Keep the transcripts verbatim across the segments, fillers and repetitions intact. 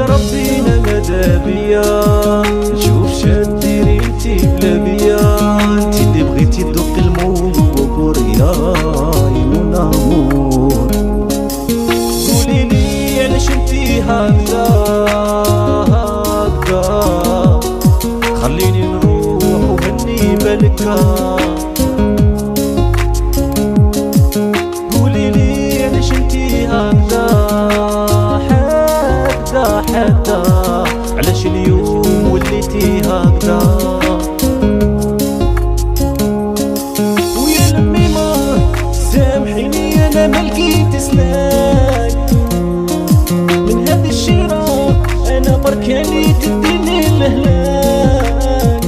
ربينا ماذا بيا نشوف شديري انتي بلا بيا، انتي اللي بغيتي تدوقي الموت يا مون امور. قوليلي علاش انتي هكذا هكذا، خليني نروح وهني بالكا. قوليلي علاش انتي هكذا حتى حتى، علاش اليوم وليتي هكذا. ويا لميمة سامحيني انا ملقيت سلاك من هاد الشيرة، انا بركاني تديني الهلاك.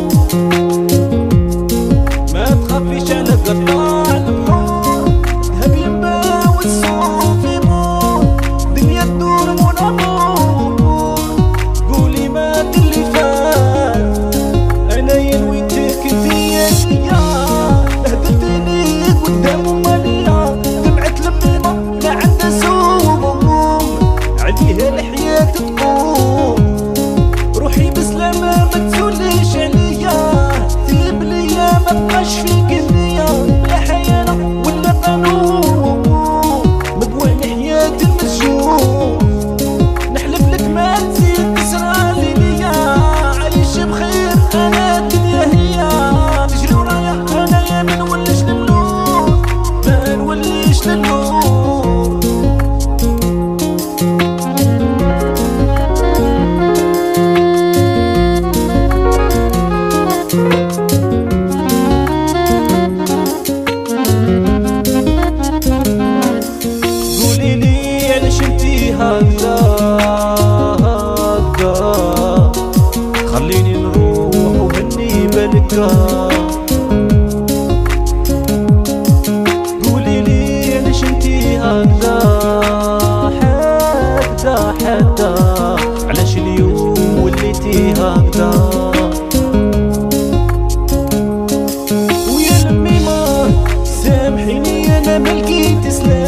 ما تخافيش على قطاع البحور، ذهب ينباع والسوق يموت، دنيا تدور مون امور. قولي مات اللي فات، انا ينويتك انتيا ليا، هدرتني قدام ماليا، دمعة لميمة لا عندها سوم، عليها الحياة تقوم. روحي بسلامة ما تزوليش عليا، تيب ليا ما بقاش فيك النية، لا حياة ولا قانون، مبوان حياة المسجون. نحلف لك ما تزيد تسرالي ليا، عايش بخير انا الدنيا هي، تجري ورايا انايا ما نوليش للنور، ما نوليش للنور. قوليلي علاش انتي هكذا هكذا، خليني نروح وهني بالكا. قوليلي علاش انتي هكذا حتى حتى، علاش اليوم وليتي هكذا. ويا لميمة سامحيني انا ملقيت سلاك